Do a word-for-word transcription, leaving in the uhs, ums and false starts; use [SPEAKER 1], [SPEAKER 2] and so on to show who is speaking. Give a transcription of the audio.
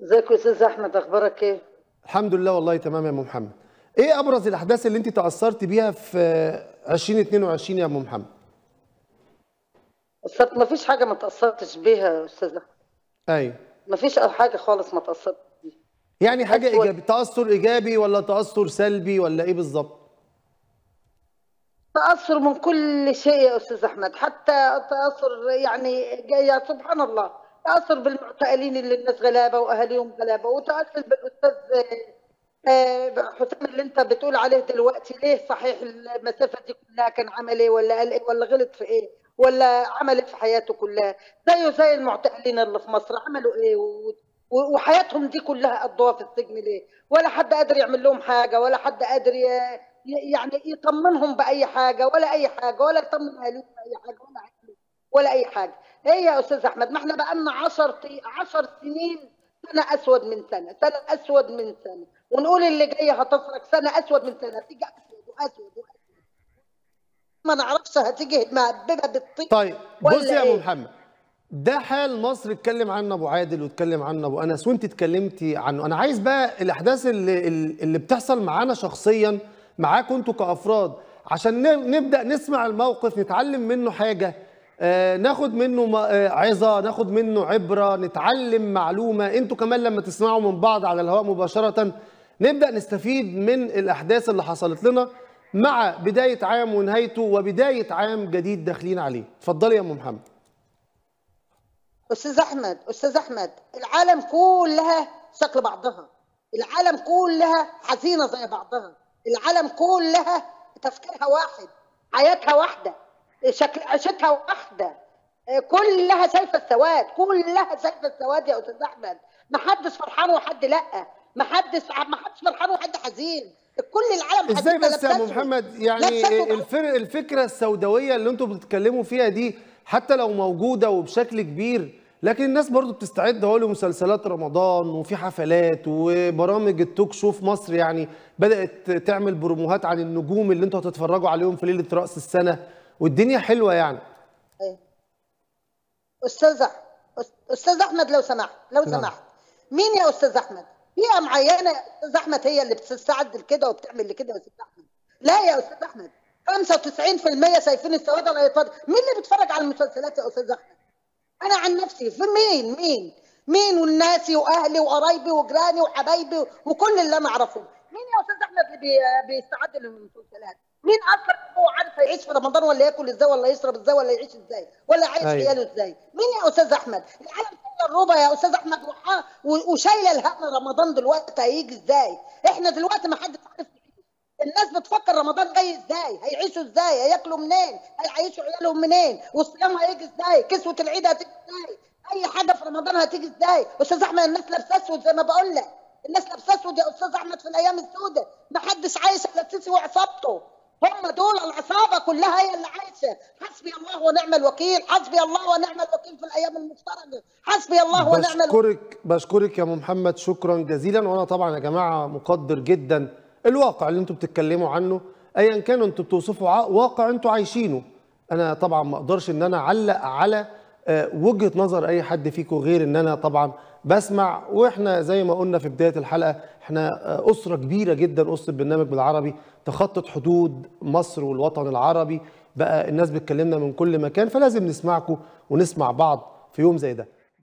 [SPEAKER 1] ازيك يا استاذ احمد، اخبارك ايه؟
[SPEAKER 2] الحمد لله والله تمام يا ام محمد. ايه ابرز الاحداث اللي انت تاثرت بيها في ألفين واتنين وعشرين يا ام محمد؟
[SPEAKER 1] أصل ما فيش حاجه ما تاثرتش بيها يا استاذ احمد.
[SPEAKER 2] ايوه.
[SPEAKER 1] ما فيش حاجه خالص ما تاثرتش بيها.
[SPEAKER 2] يعني حاجه
[SPEAKER 1] اسود.
[SPEAKER 2] ايجابي، تاثر ايجابي ولا تاثر سلبي ولا ايه بالظبط؟
[SPEAKER 1] تاثر من كل شيء يا استاذ احمد، حتى تاثر يعني يا سبحان الله. تاثر بالمعتقلين اللي الناس غلابه واهاليهم غلابه، وتاثر بالاستاذ آه، حسام اللي انت بتقول عليه دلوقتي. ليه صحيح المسافه دي كلها كان عمل ايه ولا قال ايه ولا غلط في ايه ولا عمل ايه في حياته كلها؟ زيه زي المعتقلين اللي في مصر عملوا ايه و- و- وحياتهم دي كلها قضوها في السجن ليه؟ ولا حد قادر يعمل لهم حاجه، ولا حد قادر ي- ي- يعني يطمنهم باي حاجه، ولا اي حاجه، ولا يطمن اهاليهم باي حاجه، ولا عيالهم ولا اي حاجه. ايه يا استاذ احمد، ما احنا بقى لنا عشر عشر سنين، سنه اسود من سنه، سنه اسود من سنه، ونقول اللي جايه هتفرج سنه اسود من سنه، هتيجي اسود واسود واسود، ما نعرفش هتيجي مهببه بالطين
[SPEAKER 2] طيب بص
[SPEAKER 1] ولا
[SPEAKER 2] يا ام
[SPEAKER 1] ايه.
[SPEAKER 2] محمد، ده حال مصر اتكلم عنه ابو عادل واتكلم عنه ابو انس وانت اتكلمتي عنه. انا عايز بقى الاحداث اللي اللي بتحصل معانا شخصيا، معاكم انتوا كافراد، عشان ن- نبدا نسمع الموقف، نتعلم منه حاجه، آه ناخد منه م- آه عظه، ناخد منه عبره، نتعلم معلومه. انتوا كمان لما تسمعوا من بعض على الهواء مباشره نبدا نستفيد من الاحداث اللي حصلت لنا، مع بدايه عام ونهايته وبدايه عام جديد داخلين عليه. اتفضلي يا ام محمد.
[SPEAKER 1] استاذ احمد، استاذ احمد، العالم كلها شكل بعضها، العالم كلها حزينه زي بعضها، العالم كلها تفكيرها واحد، حياتها واحده، شكل عيشتها واحده، كلها شايفه السواد، كلها شايفه السواد يا استاذ احمد. ما حدش فرحان وحد لا، ما حدش ما حدش فرحان وحد حزين، كل العالم
[SPEAKER 2] ازاي
[SPEAKER 1] حزينه
[SPEAKER 2] بس يا ابو
[SPEAKER 1] لابسه اسود،
[SPEAKER 2] محمد؟ يعني
[SPEAKER 1] لابسه اسود.
[SPEAKER 2] الفر... الفكره السوداويه اللي انتم بتتكلموا فيها دي حتى لو موجوده وبشكل كبير، لكن الناس برضو بتستعد اهو لمسلسلات رمضان وفي حفلات وبرامج التوك شو في مصر، يعني بدات تعمل بروموهات عن النجوم اللي انتوا هتتفرجوا عليهم في ليله راس السنه، والدنيا حلوه يعني.
[SPEAKER 1] استاذ أح- استاذ احمد، لو سمحت لو
[SPEAKER 2] نعم.
[SPEAKER 1] سمحت، مين يا استاذ احمد؟ فئه معينه يا استاذ احمد هي اللي بتستعد لكده وبتعمل لكده يا استاذ احمد. لا يا استاذ احمد، خمسة وتسعين في المية شايفين السواد ولا يتفرج. مين اللي بيتفرج على المسلسلات يا استاذ احمد؟ انا عن نفسي في مين مين مين والناسي واهلي وقرايبي وجيراني وحبايبي وكل اللي انا اعرفه، مين يا استاذ احمد اللي بي... بيستعد للمسلسلات؟ مين اصلا هو عارف هيعيش في رمضان ولا ياكل ازاي ولا يشرب ازاي ولا يعيش ازاي ولا عايش
[SPEAKER 2] ايوه.
[SPEAKER 1] عياله ازاي؟ مين يا استاذ احمد؟ العالم كله الربع يا استاذ احمد، وح- و- وشايله الهم رمضان دلوقتي هيجي ازاي؟ احنا دلوقتي ما حدش عارف. الناس بتفكر رمضان جاي ازاي، هيعيشوا ازاي، هياكلوا منين، هيعيشوا عيالهم منين، والصيام هيجي ازاي، كسوه العيد هتيجي ازاي، اي حاجه في رمضان هتيجي ازاي؟ استاذ احمد، الناس لابسه اسود زي ما بقول لك، الناس لابسه اسود يا استاذ احمد في الايام السوداء، ما حدش عايش الا السيسي وعصابته، هم دول العصابه كلها هي اللي عايشه. حسبي الله ونعم الوكيل، حسبي الله ونعم الوكيل في الايام المفترجه، حسبي الله ونعم الوكيل.
[SPEAKER 2] بشكرك بشكرك يا ام محمد، شكرا جزيلا. وانا طبعا يا جماعه مقدر جدا الواقع اللي انتم بتتكلموا عنه، ايا كان انتم بتوصفوا ع- واقع انتم عايشينه. انا طبعا ما اقدرش ان انا اعلق على آه، وجهه نظر اي حد فيكم، غير ان انا طبعا بسمع. واحنا زي ما قلنا في بدايه الحلقه، احنا آه، اسره كبيره جدا، اسره برنامج بالعربي تخطت حدود مصر والوطن العربي، بقى الناس بتكلمنا من كل مكان، فلازم نسمعكم ونسمع بعض في يوم زي ده.